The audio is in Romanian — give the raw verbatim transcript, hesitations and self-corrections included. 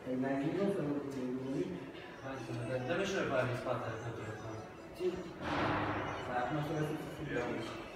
mai nu să nu putem nimic. Hai să vedem. Dă-mi și noi pe aia din spatele pentru ăsta. Ce? Acum să vă să